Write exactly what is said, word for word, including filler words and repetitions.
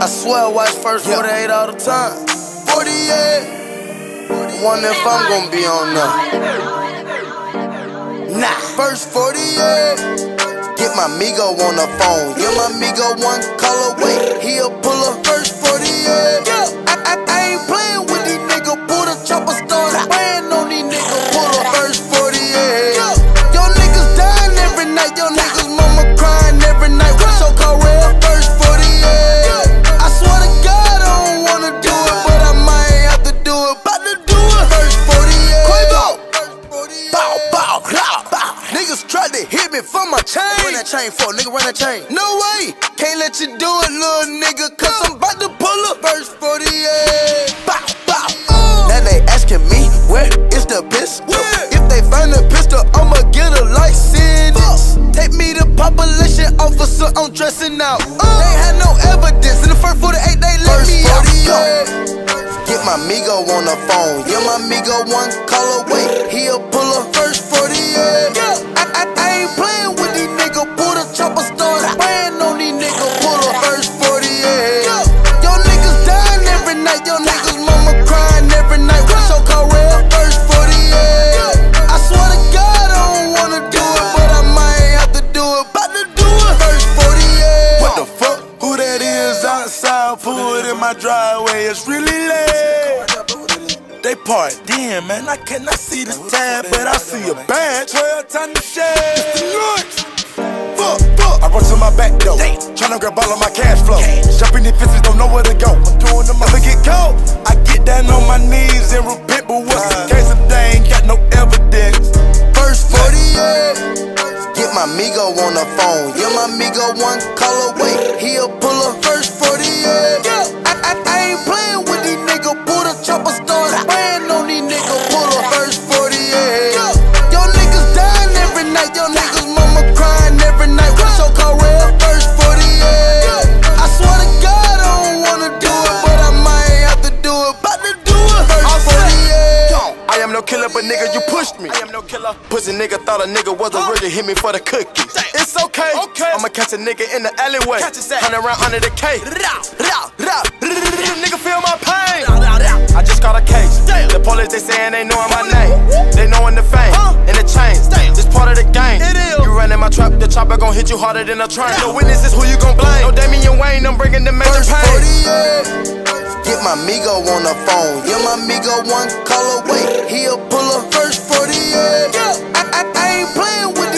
I swear I watch first forty-eight all the time. forty-eight. Wonder if I'm gonna be on now. Nah. First forty-eight. Get my Migo on the phone. Get my Migo one call away. He'll pull up first forty-eight. I, I, I ain't playing with these niggas. Pull the chopper, start spraying on these niggas. Pull up first forty-eight. Yo niggas dying every night. Yo niggas mama crying every night. With so-called real first forty-eight. I swear to God I don't wanna do it, but I might have to do it. About to do it. First forty-eight. Quavo. Bow, bow, bow, bow. Niggas tried to hit me for my chain. Run that chain for nigga, run that chain. No way, can't let you do it, little nigga, cause I'm about to pull up. First forty-eight. Bow, bow. Uh. Now they asking me, where is the pistol? Yeah. If they find the pistol, I'ma get a license. Uh. Take me to population officer, I'm dressing out. Uh. They had no evidence, in the first forty-eight they let first me out. Get my Migo on the phone. Get my Migo one call away. He'll pull up first forty-eight. I, I, I ain't playing with these niggas. Pull the chopper, start spraying on these niggas. Pull up first forty-eight. Yo niggas dying every night. Yo niggas mama crying every night. With so-called real first forty-eight. I swear to God I don't wanna do it, but I might have to do it. About to do it. First forty-eight. What the fuck? Who that is outside? Pull it in my driveway. It's really late. They part, damn man, I cannot see the tab, but I see a badge. twelve times the shade. Fuck, fuck. I run to my back door, tryna grab all of my cash flow. Jumping these fences, don't know where to go. I'm doing the most. If I get cold, I get down on my knees and repent. But what's the case if they ain't got no evidence? First forty-eight. Get my Migo on the phone. Get my Migo one call away. He'll pull up first forty-eight. I, I, I ain't playing with these niggas. Pull the chopper, start spraying on these niggas. Pull up first forty-eight. Yo niggas dying every night. Yo niggas mama crying every night. With so-called real first forty-eight. I swear to God I don't wanna do it, but I might have to do it. About to do it. First forty-eight. I am no killer, but nigga, you pushed me. I am no killer. Pussy nigga thought a nigga was a virgin, hit me for the cookies. It's okay. okay. I'ma catch a nigga in the alleyway. Hundred round under the K. Nigga feel my pain. I just got a case. The police they saying they knowin' my name. They knowin' the fame and the chains. This part of the game. You running my trap, the chopper gon' hit you harder than a train. No witnesses, who you gon' blame? No Damian Wayne, I'm bringing the major pain. forty-eight. Get my Migo on the phone. Get my Migo one call away. He'll pull up first forty-eight. I, I, I ain't playing with